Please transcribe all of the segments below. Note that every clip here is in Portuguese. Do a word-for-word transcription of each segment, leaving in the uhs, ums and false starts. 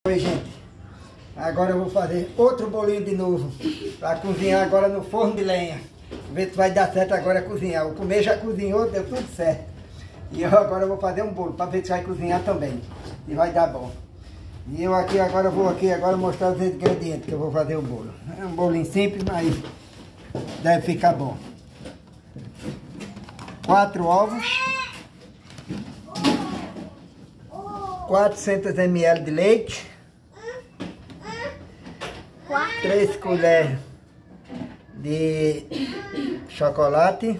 Oi, gente, agora eu vou fazer outro bolinho de novo para cozinhar agora no forno de lenha. Ver se vai dar certo agora cozinhar. O comer já cozinhou, deu tudo certo. E eu agora vou fazer um bolo para ver se vai cozinhar também e vai dar bom. E eu aqui agora vou aqui agora mostrar os ingredientes que eu vou fazer o bolo. É um bolinho simples, mas deve ficar bom. Quatro ovos, quatrocentos mililitros de leite, três colheres de chocolate,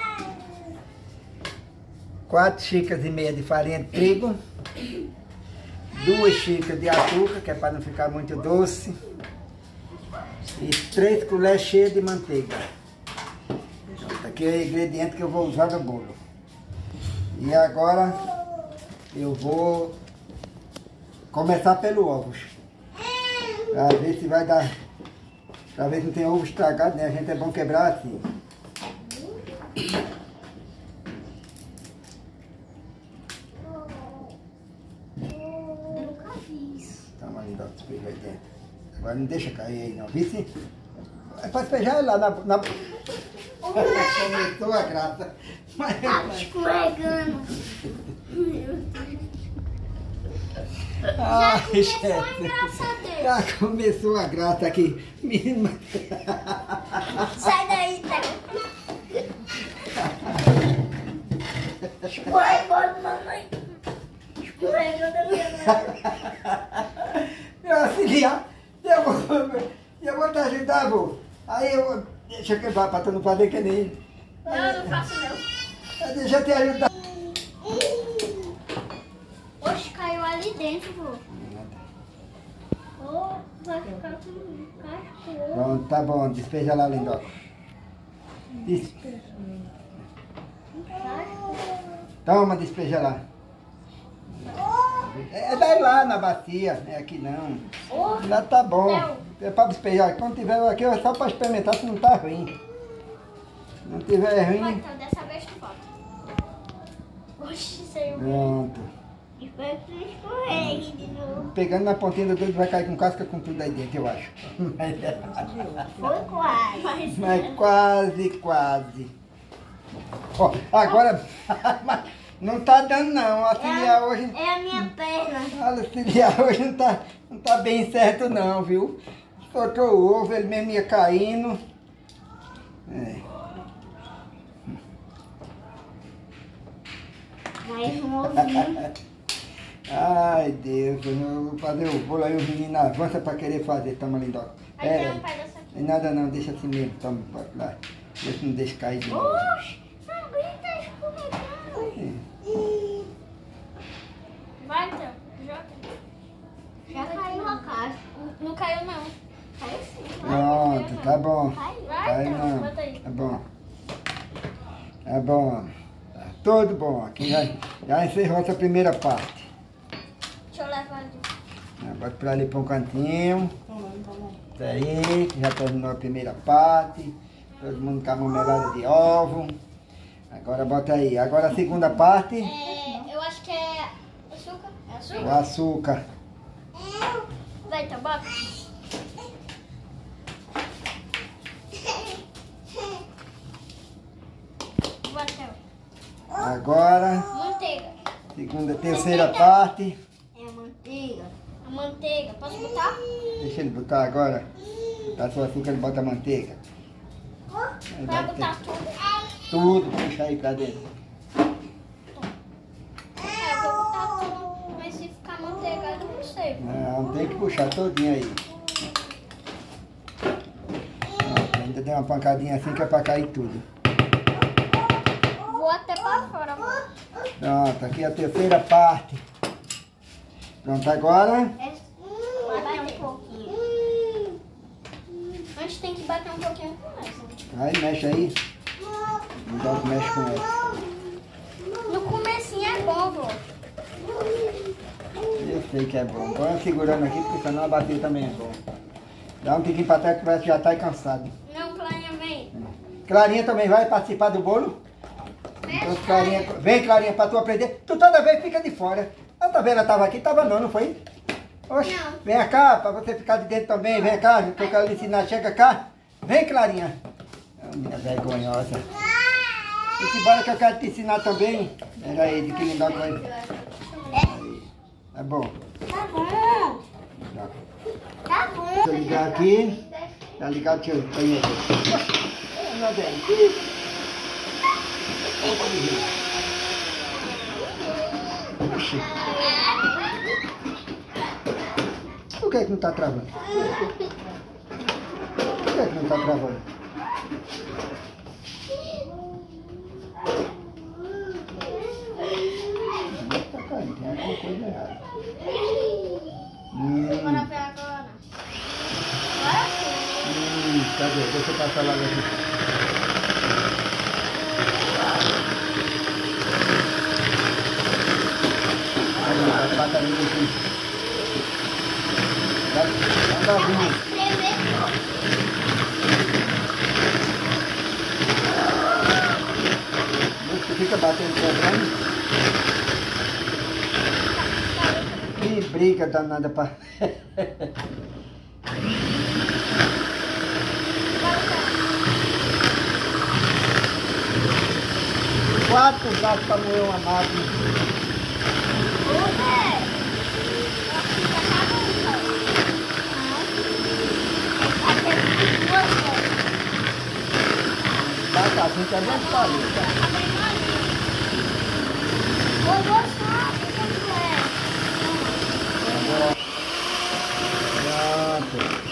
quatro xícaras e meia de farinha de trigo, duas xícaras de açúcar, que é para não ficar muito doce, e três colheres cheias de manteiga. Aqui é o ingrediente que eu vou usar no bolo. E agora eu vou começar pelo ovos. Pra ver se vai dar. Pra ver se não tem ovo estragado, né? A gente é bom quebrar assim. Eu nunca vi isso. Toma ali, dá pra despejar aí dentro. Agora não deixa cair aí não. Vice? É pra despejar lá na... na... Começou a graça. Mas... Tá escorregando. Ai, Já começou chefe. a engraçadeira. Já começou a graça aqui. Menino. Sai daí, tá? Escorregou, mamãe. Escorregou da minha mão. Meu auxiliar, eu vou, eu vou te ajudar, vô. Aí eu, deixa eu quebrar pra tu não fazer que nem... Não, eu não faço não. Deixa eu te ajudar. Oxe, caiu ali dentro, vô. Oh, vai ficar com casco. Pronto, tá bom, despeja lá, Lindoca. Des... Toma, despeja lá. É daí lá na bacia, não é aqui não. Já tá bom. É pra despejar. Quando tiver aqui é só pra experimentar se não tá ruim. Se não tiver ruim. Vai, então dessa vez tu bota. Oxe, saiu. Pronto. Espero que não escorregue de novo. Pegando na pontinha do dedo vai cair com casca com tudo aí dentro, eu acho. Foi quase. Mas quase, quase. Ó, agora não tá dando não. A auxiliar hoje. É a minha perna. A auxiliar hoje não tá, não tá bem certo não, viu? Soltou o ovo, ele mesmo ia caindo. É. Mais um ovinho. Ai, Deus, eu vou fazer o bolo aí, o menino avança pra querer fazer. Toma, Lindoca. Aí É, tem um pedaço aqui. não é nada não, deixa assim mesmo. Toma, pode lá. Deixa não deixa cair de novo. Oxe, alguém tá escorregando. É. Vai então, joga. Já caiu a caixa. Não caiu não. Caiu sim. Pronto, tá bom. Vai, Vai então, não. bota aí. Tá bom. Tá bom. Tá tudo bom. Aqui já, já encerrou essa primeira parte. Deixa eu levar ali. Bota pra ali pra um cantinho. Isso aí, que já terminou a primeira parte. Todo mundo com a marmelada de ovo. Agora bota aí. Agora a segunda parte. É, eu acho que é açúcar. É açúcar? O açúcar. Vai então, bota. Bota. Agora, Manteiga. segunda, terceira parte. É a manteiga. A manteiga. Posso botar? Deixa ele botar agora. Botar só açúcar, ele bota a manteiga. Aí Vai vai botar ter tudo. tudo, puxa aí pra dentro. É, eu vou botar tudo. Mas se ficar manteigado, eu não sei. Não, tem que puxar todinho aí. Pronto, ainda deu uma pancadinha assim que é pra cair tudo. Vou até pra fora, amor. Pronto, aqui é a terceira parte. Pronto, agora. Vai bater um pouquinho. Antes tem que bater um pouquinho com essa. Aí, mexe aí. Então mexe com ela. No comecinho é bom, vô. Eu sei que é bom. Põe segurando aqui, porque senão a batida também é bom. Dá um tiquinho pra trás que parece que já tá cansado. Não, Clarinha, vem. Clarinha também vai participar do bolo? Então, Clarinha, vem, Clarinha, pra tu aprender. Tu toda vez fica de fora. Outra vez ela tava aqui, tava não, não foi? Oxe, Não. vem cá, pra você ficar de dentro também. Vem cá, que eu quero lhe ensinar. Chega cá. Vem, Clarinha. Oh, minha vergonhosa. E que bora que eu quero te ensinar também. Pera aí, de que não dá coisa. Aí. Tá bom. Tá bom. Tá. Tá bom. Deixa eu ligar aqui. Tá ligado, deixa eu ir aqui. Meu Deus. Oxi. Por que que não tá travando? Por que que não tá travando? Tá caindo, tem alguma coisa errada. Hum, Bora ver agora. Agora sim. hum, cadê? Deixa eu passar lá aqui. Aí, bata ali aqui. Dá, dá uma vinha. Você fica batendo quebrando. Que briga danada pra... Quatro gatos pra moer uma máquina. Bata assim que é bem fácil, tá? Pronto.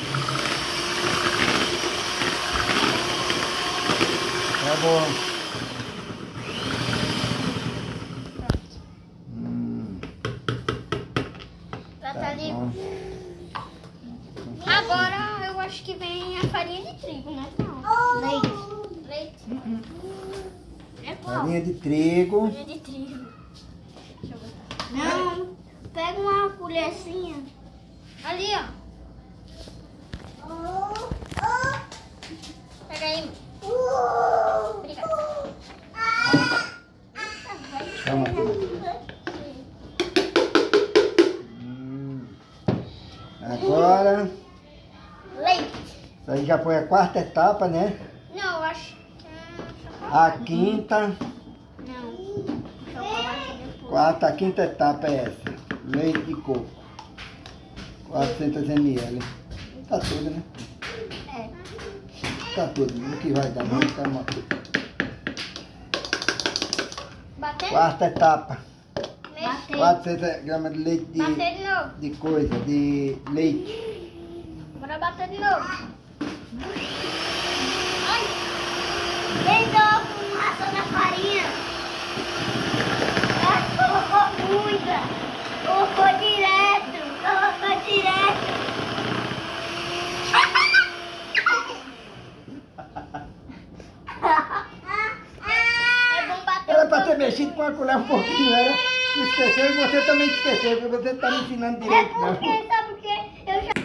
Tá bom. Hum. Já Tá tá ali. bom. Agora eu acho que vem a farinha de trigo, né? Não. Leite. Leite. É qual? Farinha de trigo. Farinha de trigo. Deixa eu botar. Não. Pega uma colherzinha. Ali, ó. Pega aí. Obrigada. Chama. Hum. Agora, Leite. isso aí já foi a quarta etapa, né? Não, eu acho que é chocolate. A quinta, Não. Chocolate depois. quarta, a quinta etapa é essa. Leite de coco. quatrocentos mililitros. Tá tudo, né? É. Tá tudo. O que vai dar não, tá uma... Bater? Quarta etapa. Bater. quatrocentos gramas de leite de, Bater de novo. de coisa, de leite. Bora bater de novo. Ai. Deitou a fumaça da farinha. Ah, colocou muita. Colocou direto. Colocou direto. É bom bater Era um pra ter pouco. mexido com a colher um pouquinho, era? Se esqueceu e você também esqueceu, porque você não tá me ensinando É direito, não. porque, sabe por quê? Eu já...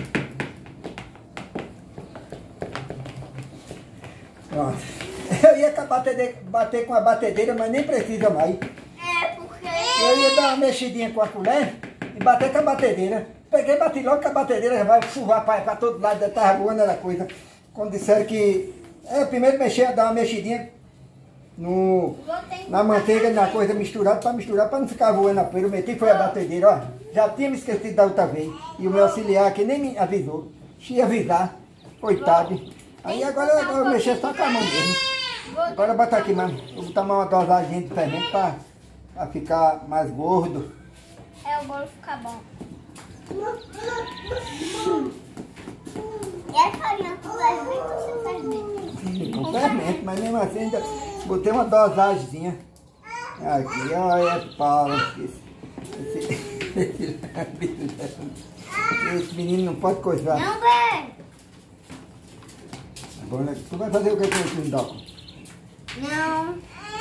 Pronto. Eu ia com a batedeira, bater com a batedeira, mas nem precisa mais. É porque... Eu ia dar uma mexidinha com a colher e bater com a batedeira. Peguei e bati logo com a batedeira, já vai surrar para todo lado, estava voando a coisa. Quando disseram que... É, primeiro mexer, dar uma mexidinha no, na manteiga, na coisa misturada, para misturar, para não ficar voando a poeira. Eu meti, foi a batedeira, ó. Já tinha me esquecido da outra vez. E o meu auxiliar aqui nem me avisou. Deixa eu avisar, coitado. Aí agora eu vou mexer só com a mão mesmo. Agora botar aqui, mano. Eu vou tomar uma dosagem de fermento para ficar mais gordo. É, o bolo fica bom. E a farinha com fermento ou sem fermento? Com fermento, mas mesmo assim ainda botei uma dosagemzinha. Aqui, ó, é Paulo. Esse, esse, esse menino não pode coisar. Não, velho. Bom, né? Tu vai fazer o que com esse mindoco? Não.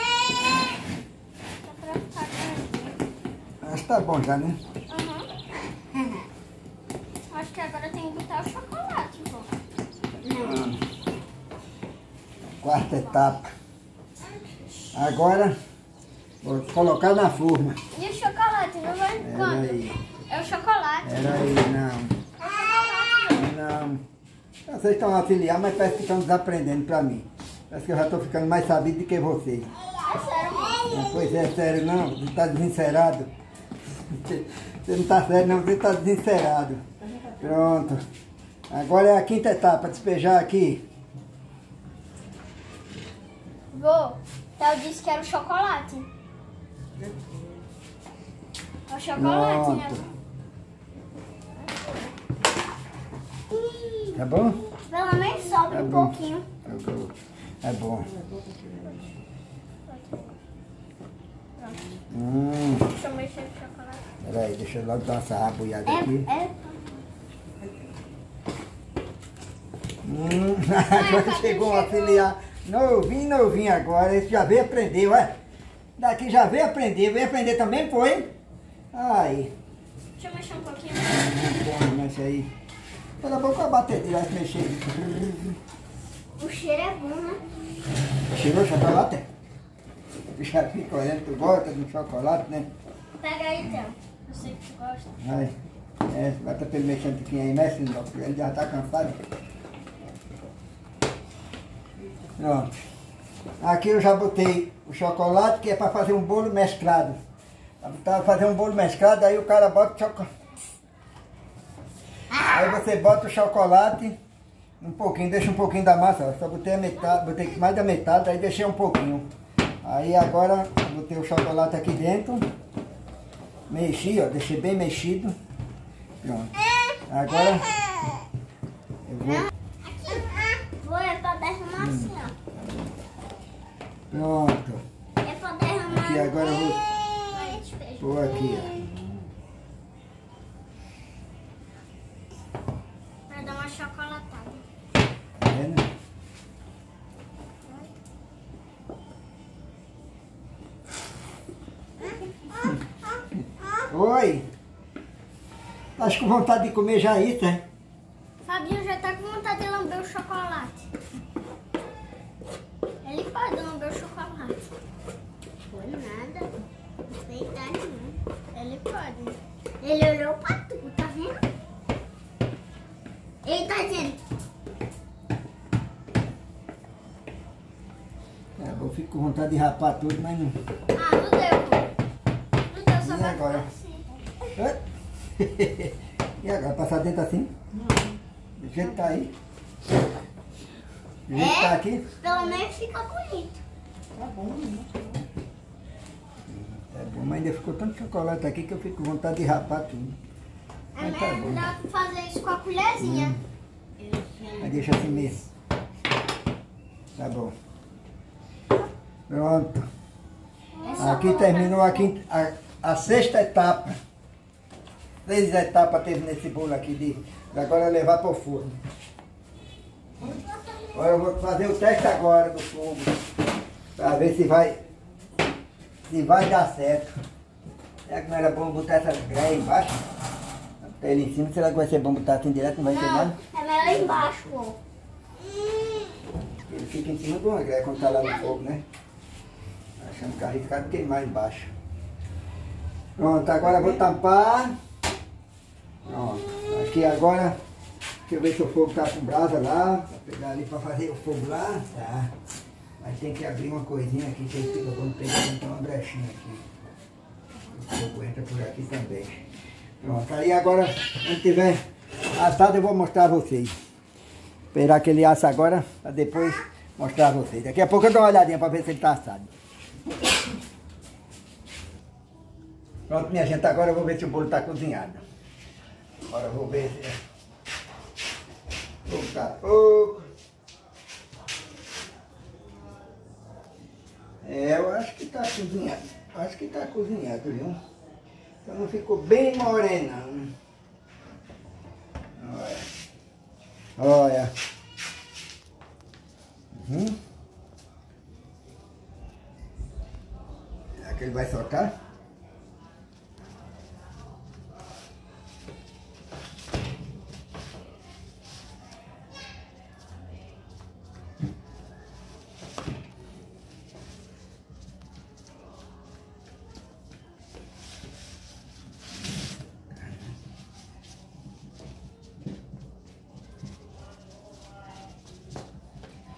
Só pra ficar grande. Acho que tá bom já, né? Uhum. Acho que agora tem que botar o chocolate, pô. Não. Quarta etapa. Agora, vou colocar na forma. E o chocolate não vai Pera quando? aí. É o chocolate. Peraí, não. Não. Vocês estão auxiliar, mas parece que estão desaprendendo pra mim. Parece que eu já estou ficando mais sabido do que vocês. É sério mesmo? Pois é, sério não, você está desincerado. Você não está sério não, você está desincerado. Pronto. Agora é a quinta etapa, despejar aqui. Vô, Theo disse que era o chocolate. É o chocolate, Pronto. né? Tá bom? Pelo menos sobra Tá um bom. pouquinho. É bom. Hum, Deixa eu mexer no chocolate. peraí, deixa eu logo dar essa rabuiada aqui. É, é. Hum, agora chegou um auxiliar novinho, novinho agora. Esse já veio aprender, ué. Daqui já veio aprender. Veio aprender também, foi? Aí. Deixa eu mexer um pouquinho. Bom, mexe aí. Pela boca a bateria vai se mexer. O cheiro é bom, né? Cheirou chocolate? Já fica olhando, tu gosta de chocolate, né? Pega aí, Theo. Eu sei que tu gosta. Vai. É, vai estar pelo mexendo um pouquinho aí, mexe, ele já está cansado. Pronto. Aqui eu já botei o chocolate, que é para fazer um bolo mesclado. Para fazer um bolo mesclado, aí o cara bota o chocolate. Aí você bota o chocolate um pouquinho, deixa um pouquinho da massa, ó. Só botei a metade, botei mais da metade, aí deixei um pouquinho. Aí agora botei o chocolate aqui dentro. Mexi, ó, deixei bem mexido. Pronto. Agora eu vou. Vou é pra derramar Hum. assim, ó. Pronto. É pra derramar. Aqui agora eu vou Vai, despeja. pôr aqui, ó. Vai dar uma chocolatada. Tá vendo? Oi! Acho com vontade de comer já isso, né? Fabinho já tá com vontade de lamber o chocolate. Ele pode lamber o chocolate. Foi nada. Não sei tá nenhum. Ele pode. Ele olhou pra tu, tá vendo? Ele tá dizendo. É, eu fico com vontade de rapar tudo, mas não. Ah, não deu. Não deu, só E vai agora? ficar assim. E agora? Passar dentro assim? Não, Do jeito que tá aí? Do jeito que tá aqui? Pelo menos fica bonito. tá bom, né? É bom, mas ainda ficou tanto chocolate aqui que eu fico com vontade de rapar tudo. É Mas tá bom. melhor dá pra fazer isso com a colherzinha. Mas deixa assim mesmo. Tá bom. Pronto. É só Aqui colocar terminou no a, quinta, a, a sexta etapa. Três etapas teve nesse bolo aqui de agora levar para o forno. Agora eu vou fazer o teste agora do fogo. Para ver se vai, se vai dar certo. Será que não era bom botar essa greia embaixo? Botar ele em cima, será que vai ser bom botar assim direto? Não vai ter nada? Não, é melhor embaixo, ó. Ele fica em cima de uma greia quando tá lá no fogo, né? Achando que arriscado queimar embaixo. Pronto, agora eu vou tampar. Pronto, aqui agora, deixa eu ver se o fogo tá com brasa lá. Vou pegar ali para fazer o fogo lá. Tá. Mas tem que abrir uma coisinha aqui, que aí fica bom, tem que ter uma brechinha aqui. O fogo entra por aqui também. Pronto, aí agora, quando tiver assado, eu vou mostrar a vocês. Esperar que ele assa agora, para depois mostrar a vocês. Daqui a pouco eu dou uma olhadinha para ver se ele está assado. Pronto, minha gente, agora eu vou ver se o bolo está cozinhado. Agora eu vou ver se... Vou botar pouco. É, eu acho que está cozinhado. Acho que está cozinhado, viu? Então não ficou bem morenão. Olha. Olha. Uhum. Será que ele vai soltar?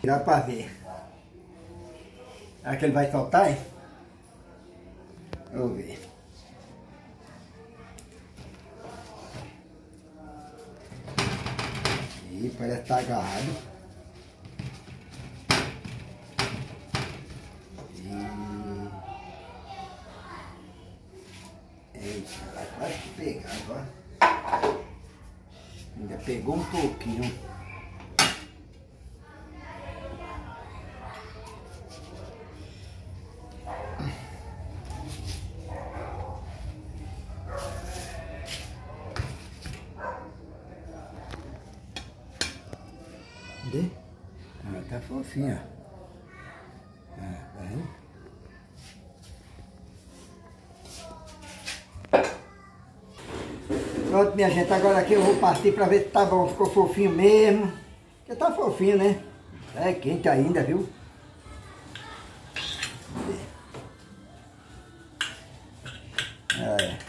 Dá pra ver. Será que ele vai soltar, hein? Vamos ver. Ih, parece que tá agarrado. E... Eita, vai quase pegar agora. Ainda pegou um pouquinho. Cadê? Ah, tá fofinha. Ah, tá vendo? Pronto, minha gente, agora aqui eu vou partir pra ver se tá bom, ficou fofinho mesmo. Porque tá fofinho, né? É quente ainda, viu? É.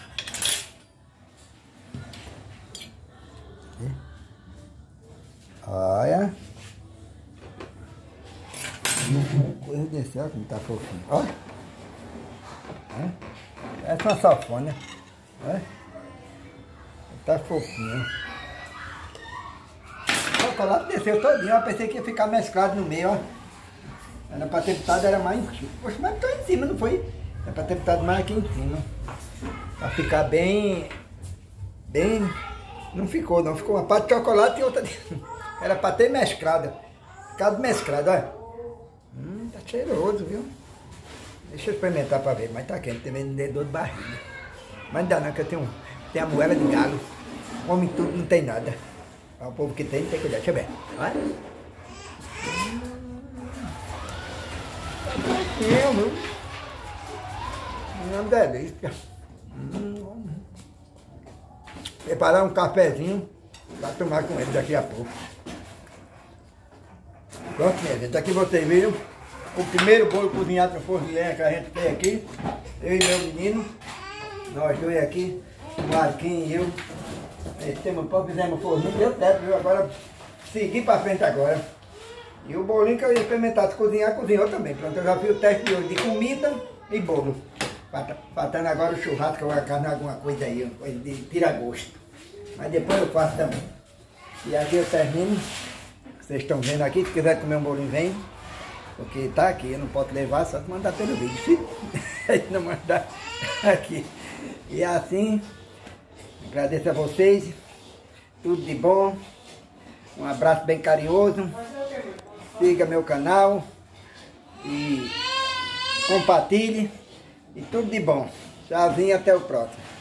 Olha. Coisa desse, olha como tá fofinho. Olha. É uma safona. Olha. Tá fofinho. O chocolate desceu todinho. Eu pensei que ia ficar mesclado no meio, ó. Era pra ter botado, era mais em cima. Poxa, mas tô em cima, não foi? Era pra ter botado mais aqui em cima. Pra ficar bem... Bem... Não ficou, não. Ficou uma parte de chocolate e outra de... Era pra ter mesclado. Ficado mesclado, olha. Hum, tá cheiroso, viu? Deixa eu experimentar pra ver. Mas tá quente, também não deu dor de barriga. Mas não dá não, que eu tenho, tenho a moela de galo. Come tudo, não tem nada. O povo que tem, tem que cuidar. Deixa eu ver. Olha. Hum, tá fofinho, viu? Uma delícia. Hum. Preparar um cafezinho para tomar com ele daqui a pouco. Pronto, minha gente, aqui vocês viram o primeiro bolo cozinhado no forno de lenha que a gente tem aqui. Eu e meu menino, nós dois aqui, o Marquinhos e eu. Temos pão, fizemos forninho, deu certo, viu? Agora seguir para frente agora. E o bolinho que eu ia experimentar de cozinhar, cozinhou também. Pronto, eu já fiz o teste de hoje de comida e bolo. Faltando agora o churrasco, ou a carne, alguma coisa aí, coisa de tira-gosto. Mas depois eu faço também. E aqui eu termino. Vocês estão vendo aqui, se quiser comer um bolinho, vem. Porque tá aqui, eu não posso levar, só que mandar pelo vídeo. Se não mandar aqui. E assim, agradeço a vocês. Tudo de bom. Um abraço bem carinhoso. Siga meu canal. E compartilhe. E tudo de bom. Tchauzinho, até o próximo.